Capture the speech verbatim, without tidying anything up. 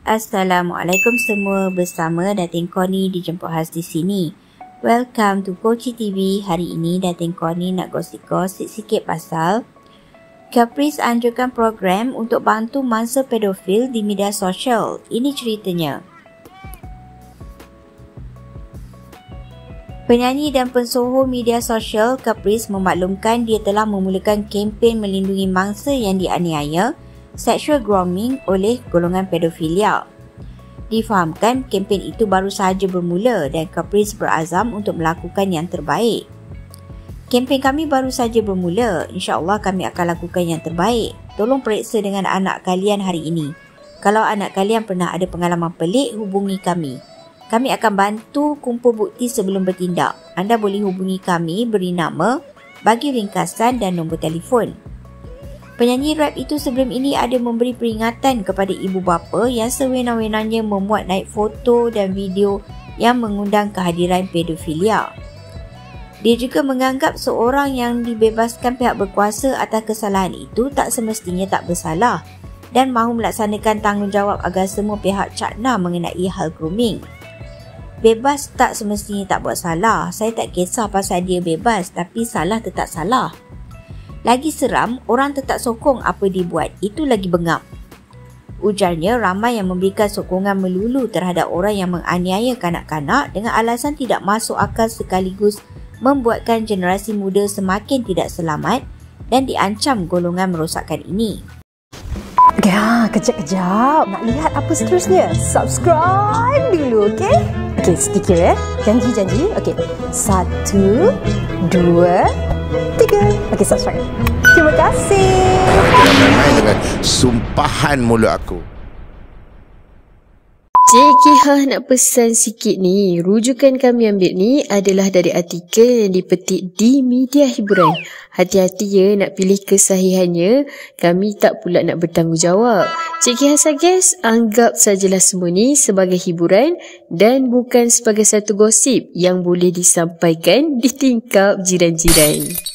Assalamualaikum semua, bersama Datin Connie dijemput khas di sini. Welcome to Koci T V. Hari ini Datin Connie nak gosip-gosip sikit pasal Caprice anjurkan program untuk bantu mangsa pedofil di media sosial. Ini ceritanya. Penyanyi dan pensoho media sosial Caprice memaklumkan dia telah memulakan kempen melindungi mangsa yang dianiaya sexual grooming oleh golongan pedofilia. Difahamkan kempen itu baru sahaja bermula dan Caprice berazam untuk melakukan yang terbaik. Kempen kami baru sahaja bermula, insya-Allah kami akan lakukan yang terbaik. Tolong periksa dengan anak kalian hari ini. Kalau anak kalian pernah ada pengalaman pelik, hubungi kami. Kami akan bantu kumpul bukti sebelum bertindak. Anda boleh hubungi kami, beri nama, bagi ringkasan dan nombor telefon. Penyanyi rap itu sebelum ini ada memberi peringatan kepada ibu bapa yang sewenang-wenangnya memuat naik foto dan video yang mengundang kehadiran pedofilia. Dia juga menganggap seorang yang dibebaskan pihak berkuasa atas kesalahan itu tak semestinya tak bersalah dan mahu melaksanakan tanggungjawab agar semua pihak cakna mengenai hal grooming. Bebas tak semestinya tak buat salah. Saya tak kisah pasal dia bebas, tapi salah tetap salah. Lagi seram, orang tetap sokong apa dia buat. Itu lagi bengap. Ujarnya, ramai yang memberikan sokongan melulu terhadap orang yang menganiaya kanak-kanak dengan alasan tidak masuk akal sekaligus membuatkan generasi muda semakin tidak selamat dan diancam golongan merosakkan ini. Ya, kejap-kejap. Nak lihat apa seterusnya? Subscribe dulu, okey? Okey, stiker ya. Janji-janji. Okey. Satu, dua, tiga. Okey, subscribe. Terima kasih. Jangan main dengan sumpahan mulut aku. Cik Kihah nak pesan sikit ni. Rujukan kami ambil ni adalah dari artikel yang dipetik di media hiburan. Hati-hati ya nak pilih kesahihannya. Kami tak pula nak bertanggungjawab. Cik Kihah suggest anggap sajalah semua ni sebagai hiburan dan bukan sebagai satu gosip yang boleh disampaikan di tingkap jiran-jiran.